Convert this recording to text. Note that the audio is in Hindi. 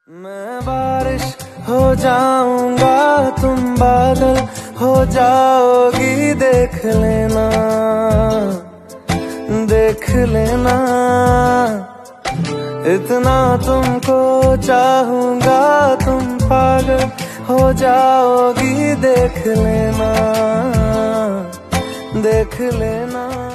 मैं बारिश हो जाऊंगा, तुम बादल हो जाओगी, देख लेना देख लेना। इतना तुमको चाहूंगा, तुम पागल हो जाओगी, देख लेना देख लेना।